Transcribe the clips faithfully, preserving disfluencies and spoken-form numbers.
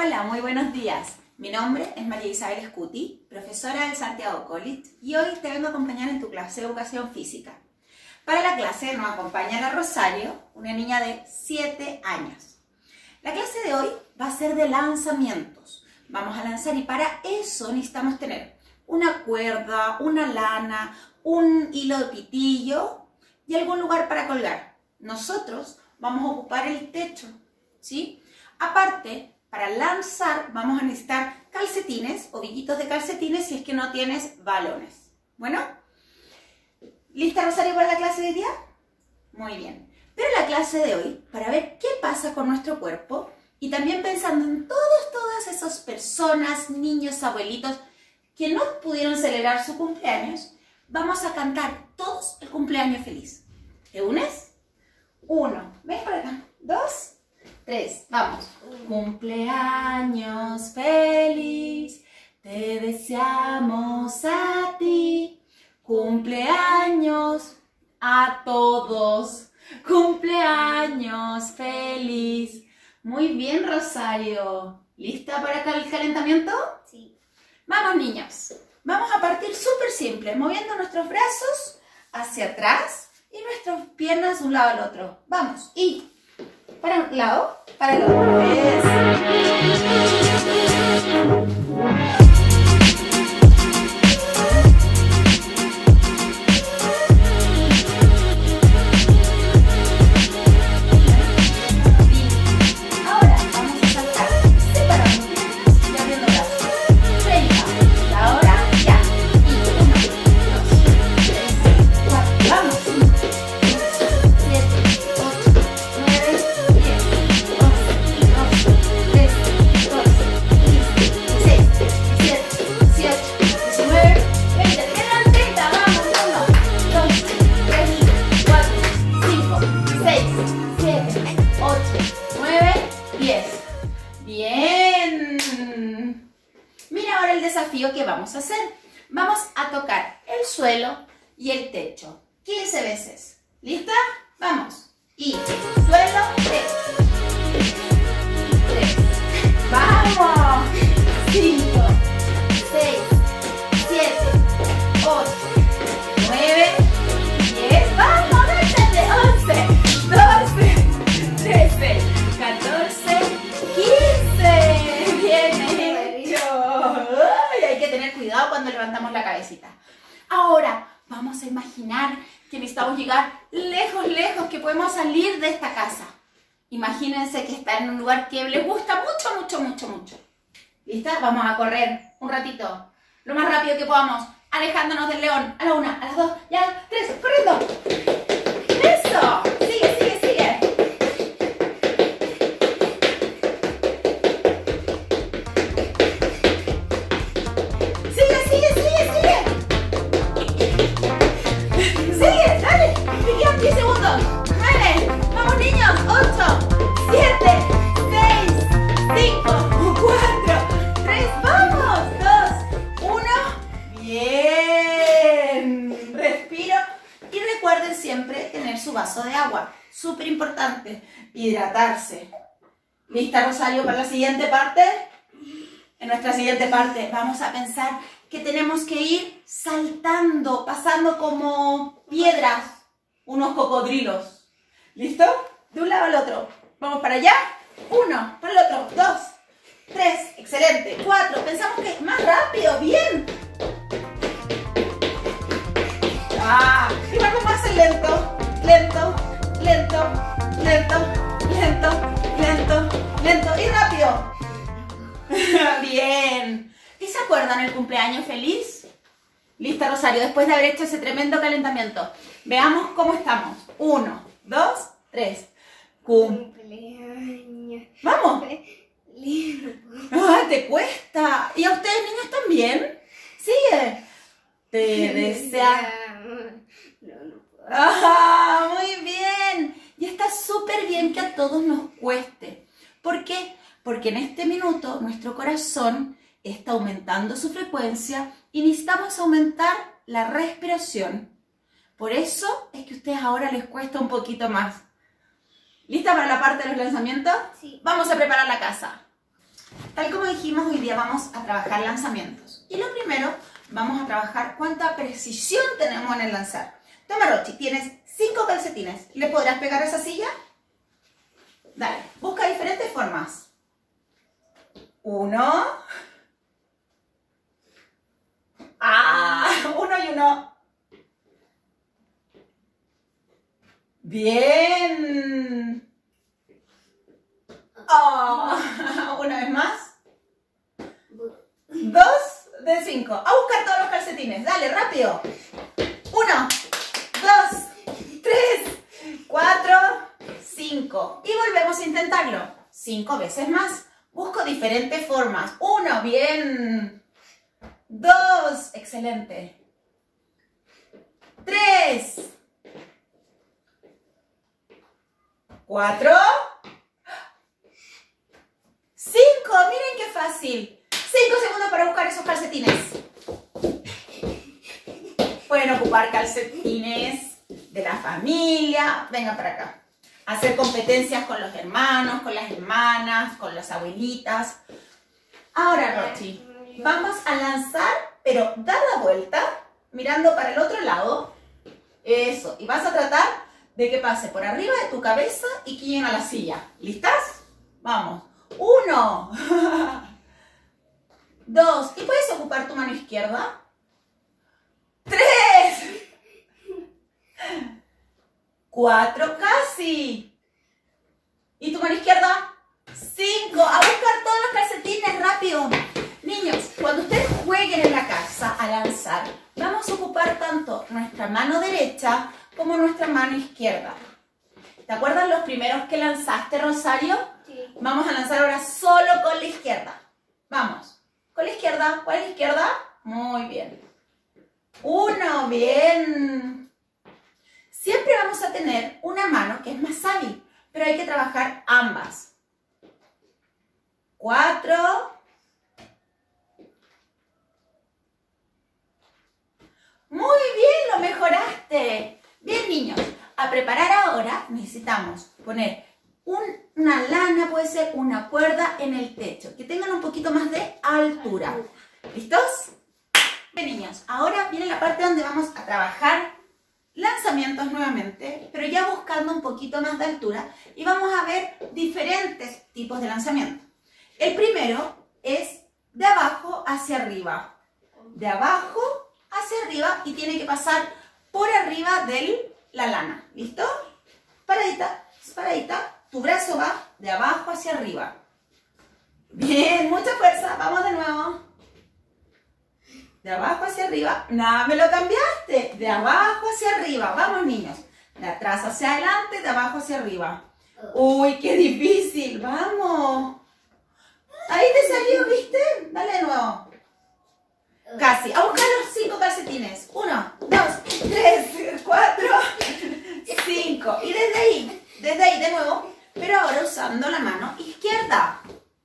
Hola, muy buenos días. Mi nombre es María Isabel Scuti, profesora del Santiago College, y hoy te vengo a acompañar en tu clase de educación física. Para la clase nos acompaña la Rosario, una niña de siete años. La clase de hoy va a ser de lanzamientos. Vamos a lanzar y para eso necesitamos tener una cuerda, una lana, un hilo de pitillo y algún lugar para colgar. Nosotros vamos a ocupar el techo, ¿sí? Aparte, para lanzar vamos a necesitar calcetines, ovillitos de calcetines si es que no tienes balones. Bueno, ¿lista, Rosario, para la clase de hoy día? Muy bien. Pero la clase de hoy, para ver qué pasa con nuestro cuerpo y también pensando en todas, todas esas personas, niños, abuelitos que no pudieron celebrar su cumpleaños, vamos a cantar todos el cumpleaños feliz. ¿Te unes? Uno, ven para acá. Dos, tres, vamos. Cumpleaños feliz, te deseamos a ti. Cumpleaños a todos. Cumpleaños feliz. Muy bien, Rosario. ¿Lista para el calentamiento? Sí. Vamos, niños. Vamos a partir súper simple, moviendo nuestros brazos hacia atrás y nuestras piernas de un lado al otro. Vamos. Y para un lado, para el otro. Bien. Mira ahora el desafío que vamos a hacer. Vamos a tocar el suelo y el techo quince veces. ¿Lista? Vamos. Y suelo, techo. tres. ¡Vamos! cinco, seis, siete, ocho, nueve, diez. ¡Vamos! ¡Déjate! once, doce, trece, catorce, quince. ¡Bien hecho! Ay, hay que tener cuidado cuando levantamos la cabecita. Ahora vamos a imaginar que necesitamos llegar lejos, lejos, que podemos salir de esta casa. Imagínense que están en un lugar que les gusta mucho, mucho, mucho, mucho. ¿Lista? Vamos a correr un ratito, lo más rápido que podamos, alejándonos del león. A la una, a las dos y a las tres, corriendo. ¡Eso! Sigue, sigue, sigue. Sigue, sigue, sigue, sigue. Sigue, dale. Te quedan diez segundos. nueve. Vamos, niños. ocho, siete, seis, cinco, cuatro, tres. Vamos. dos, uno. Bien. Respiro. Y recuerden siempre tener su vaso de agua. Súper importante. Hidratarse. ¿Lista, Rosario, para la siguiente parte? En nuestra siguiente parte vamos a pensar que tenemos que ir saltando, pasando como piedras, unos cocodrilos. ¿Listo? De un lado al otro. Vamos para allá. Uno, para el otro. Dos, tres, excelente. Cuatro, pensamos que es más rápido. Bien. Ah, y vamos más lento, lento, lento, lento, lento, lento, lento y rápido. Bien. ¿Y se acuerdan el cumpleaños feliz? Lista, Rosario, después de haber hecho ese tremendo calentamiento. Veamos cómo estamos. Uno, dos, tres. Cum Cumpleaños. ¡Vamos! Feliz. ¡Ah, te cuesta! ¿Y a ustedes, niños, también? Sigue. Te desea... No, no puedo. ¡Ah, muy bien! Y está súper bien que a todos nos cueste. ¿Por qué? Porque en este minuto nuestro corazón está aumentando su frecuencia y necesitamos aumentar la respiración. Por eso es que a ustedes ahora les cuesta un poquito más. ¿Lista para la parte de los lanzamientos? Sí. Vamos a preparar la casa. Tal como dijimos, hoy día vamos a trabajar lanzamientos. Y lo primero, vamos a trabajar cuánta precisión tenemos en el lanzar. Toma, Rochi, tienes cinco calcetines. ¿Le podrás pegar a esa silla? Dale, busca diferentes formas. Uno. Ah, uno y uno. Bien. Oh, una vez más. Dos de cinco. A buscar todos los calcetines. Dale, rápido. Uno, dos, tres, cuatro, cinco. Y volvemos a intentarlo. Cinco veces más. Busco diferentes formas. Uno, bien. Dos, excelente. Tres. Cuatro. Cinco, miren qué fácil. Cinco segundos para buscar esos calcetines. Pueden ocupar calcetines de la familia. Vengan para acá. Hacer competencias con los hermanos, con las hermanas, con las abuelitas. Ahora, Rochi, vamos a lanzar, pero da la vuelta, mirando para el otro lado. Eso. Y vas a tratar de que pase por arriba de tu cabeza y que lleguen a la silla. ¿Listas? Vamos. Uno. Dos. ¿Y puedes ocupar tu mano izquierda? Tres. Cuatro. Casi. ¿Y tu mano izquierda? Cinco. A buscar todos los calcetines rápido. Niños, cuando ustedes jueguen en la casa a lanzar, vamos a ocupar tanto nuestra mano derecha como nuestra mano izquierda. ¿Te acuerdas los primeros que lanzaste, Rosario? Sí. Vamos a lanzar ahora solo con la izquierda. Vamos. Con la izquierda. ¿Cuál es la izquierda? Muy bien. Uno, bien. Siempre vamos a tener una mano que es más hábil, pero hay que trabajar ambas. Cuatro. Muy bien, lo mejoraste. Bien, niños. A preparar ahora necesitamos poner un, una lana, puede ser una cuerda en el techo, que tengan un poquito más de altura. ¿Listos? Bien, niños, ahora viene la parte donde vamos a trabajar lanzamientos nuevamente, pero ya buscando un poquito más de altura, y vamos a ver diferentes tipos de lanzamiento. El primero es de abajo hacia arriba. De abajo hacia arriba y tiene que pasar por arriba de la lana. ¿Listo? Paradita, paradita. Tu brazo va de abajo hacia arriba. Bien, mucha fuerza. Vamos de nuevo. De abajo hacia arriba. Nada, me lo cambiaste. De abajo hacia arriba. Vamos, niños. De atrás hacia adelante, de abajo hacia arriba. Uy, qué difícil. Vamos. Ahí te salió, ¿viste? Dale de nuevo. Casi. A buscar los cinco calcetines. Uno, dos, tres, cuatro, cinco. Y desde ahí, desde ahí de nuevo, pero ahora usando la mano izquierda.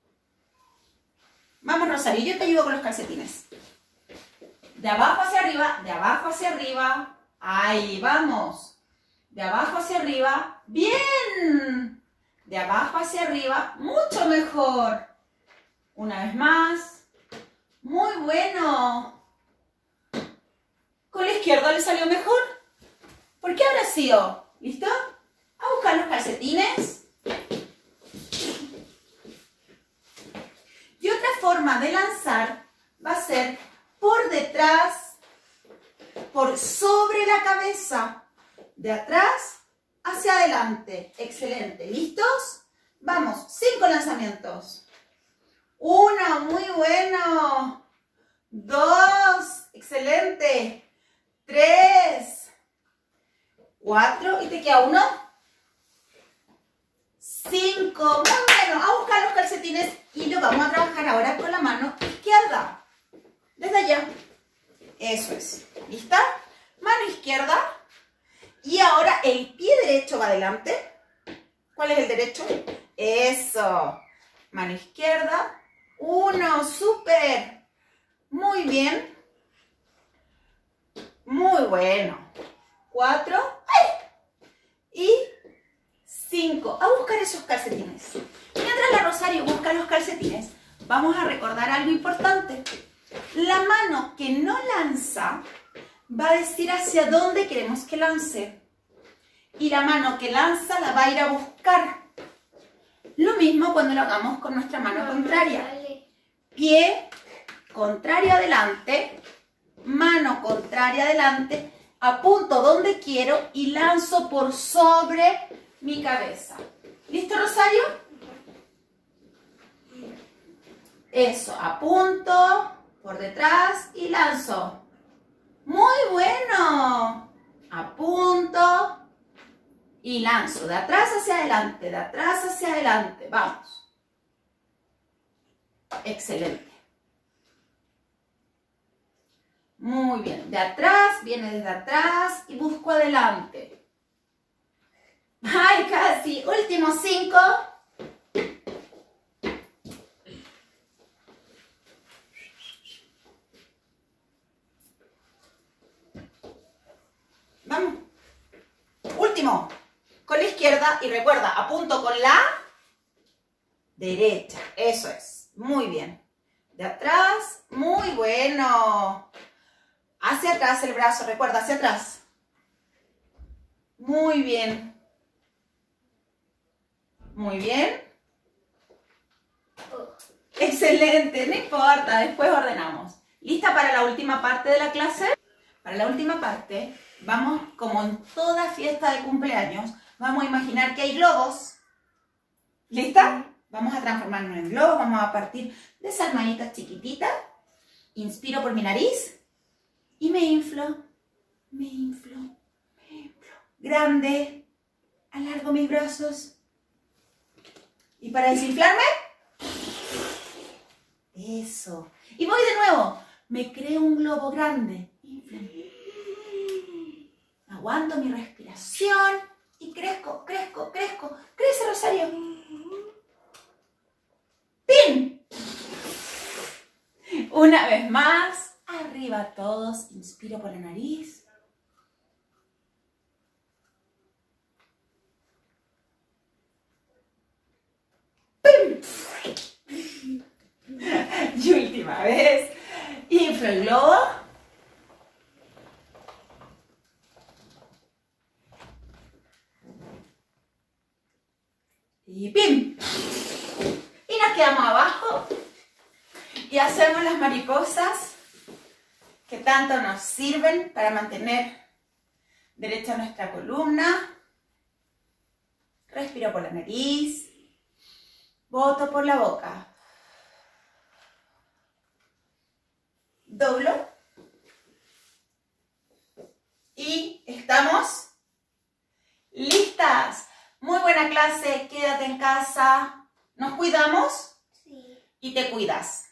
Vamos, Rosario, yo te ayudo con los calcetines. De abajo hacia arriba, de abajo hacia arriba. Ahí, vamos. De abajo hacia arriba. ¡Bien! De abajo hacia arriba. Mucho mejor. Una vez más. Muy bueno. ¿Con la izquierda le salió mejor? ¿Por qué habrá sido? ¿Listo? A buscar los calcetines. Y otra forma de lanzar va a ser por detrás, por sobre la cabeza, de atrás hacia adelante. Excelente. ¿Listos? Vamos, cinco lanzamientos. Uno, muy bueno. Dos, excelente. Tres, cuatro, y te queda uno. Cinco, muy bueno. A buscar los calcetines y lo vamos a trabajar ahora con la mano izquierda. Desde allá. Eso es. ¿Lista? Mano izquierda. Y ahora el pie derecho va adelante. ¿Cuál es el derecho? Eso. Mano izquierda. Uno, súper. Muy bien. Muy bueno. Cuatro. ¡Ay! Y cinco. A buscar esos calcetines. Mientras la Rosario busca los calcetines, vamos a recordar algo importante. La mano que no lanza va a decir hacia dónde queremos que lance. Y la mano que lanza la va a ir a buscar. Lo mismo cuando lo hagamos con nuestra mano contraria. Pie contrario adelante, mano contraria adelante, apunto donde quiero y lanzo por sobre mi cabeza. ¿Listo, Rosario? Eso, apunto por detrás y lanzo. ¡Muy bueno! Apunto y lanzo de atrás hacia adelante, de atrás hacia adelante. Vamos. Excelente. Muy bien. De atrás, viene desde atrás y busco adelante. ¡Ay, casi! Últimos cinco. Vamos. Último. Con la izquierda y recuerda, apunto con la derecha. Eso es. Muy bien. De atrás. Muy bueno. Hacia atrás el brazo. Recuerda, hacia atrás. Muy bien. Muy bien. Excelente. No importa. Después ordenamos. ¿Lista para la última parte de la clase? Para la última parte, vamos, como en toda fiesta de cumpleaños, vamos a imaginar que hay globos. ¿Lista? Vamos a transformarnos en globos, vamos a partir de esas manitas chiquititas. Inspiro por mi nariz y me inflo, me inflo, me inflo. Grande, alargo mis brazos. Y para desinflarme, eso. Y voy de nuevo, me creo un globo grande. Aguanto mi respiración y crezco, crezco, crezco. Crece, Rosario. ¡Pin! Una vez más. Arriba todos. Inspiro por la nariz. ¡Pin! Y última vez. Inflo el globo. Y ¡pim! Y nos quedamos abajo y hacemos las mariposas que tanto nos sirven para mantener derecha nuestra columna. Respiro por la nariz, boto por la boca. Doblo. Y estamos listas. Muy buena clase, quédate en casa, nos cuidamos Sí. y te cuidas.